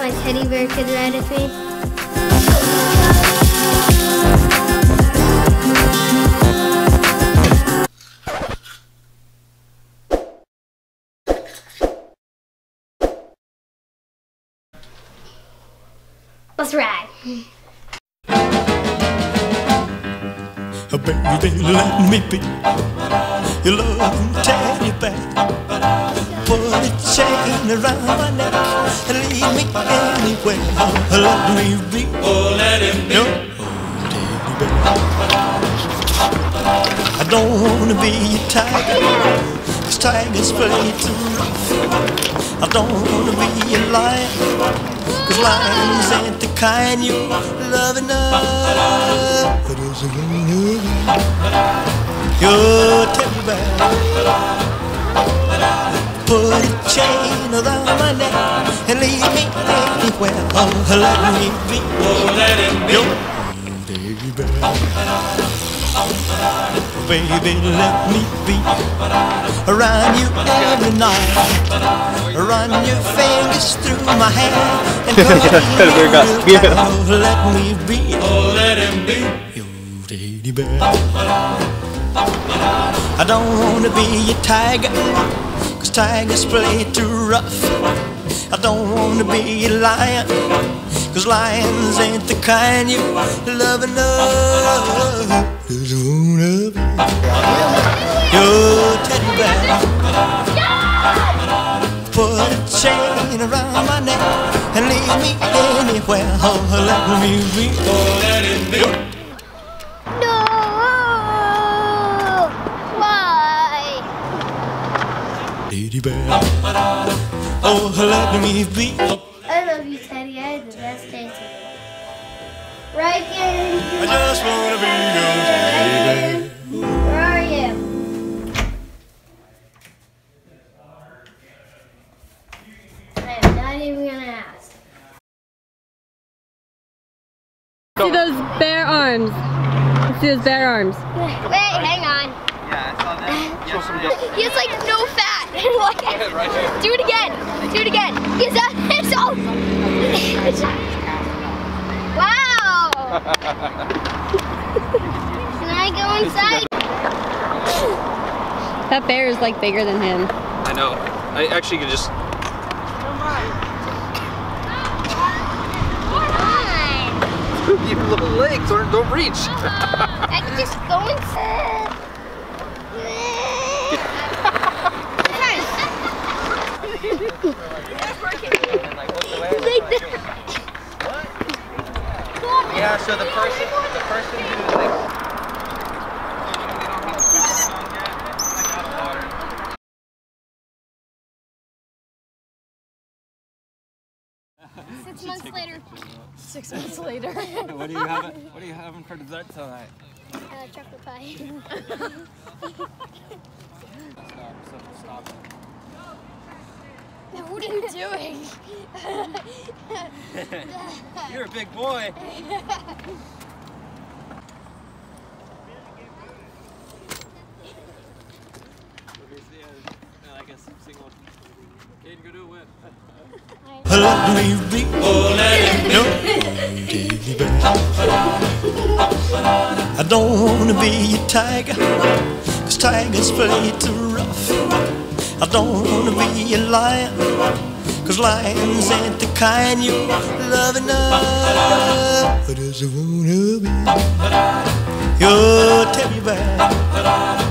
my teddy bear could ride with me. Let's ride. Baby, let me be your loving teddy bear. Put a chain around my neck and lead me anywhere. Let me be, oh, let him be your teddy bear. I don't wanna be a tiger, 'cause tigers play too rough. I don't wanna be a lion, 'cause lions ain't the kind you love enough. I just wanna be your teddy bear. Put a chain around my neck and lead me anywhere. Oh, let me be, oh, let him be your teddy bear. Baby, let me be around you every night. Run your fingers through my hair and pull me real tight. Oh, let me be, oh, let him be your teddy bear. I don't wanna be a tiger, 'cause tigers play too rough. I don't wanna be a lion, 'cause lions ain't the kind you love enough. Just wanna be your teddy bear. Put a chain around my neck and lead me anywhere. Oh, let me be, oh, let him be. No! Why? Teddy bear. Oh, let me be. I love you, Teddy. I had the best day today. Ryken! I just wanna be your teddy bear. Where are you? I am not even gonna ask. See those bare arms. See those bare arms. Wait, hang on. Yeah, I saw that. He has like no fat. Do it again. Do it again. He's so. Wow. Can I go inside? That bear is like bigger than him. I know. I actually could just. Your little legs don't reach. I can just go inside. Yeah, so the person who's like. Six months later. 6 months later. What are you having for dessert tonight? Chocolate pie. Stop. What are you doing? You're a big boy. I guess single. Caiden, go do a whip. Let me be, oh, let him your teddy bear. I don't wanna be a tiger, 'cause tigers play too rough. I don't wanna be a lion, 'cause lions ain't the kind you love enough. I just wanna be your teddy bear.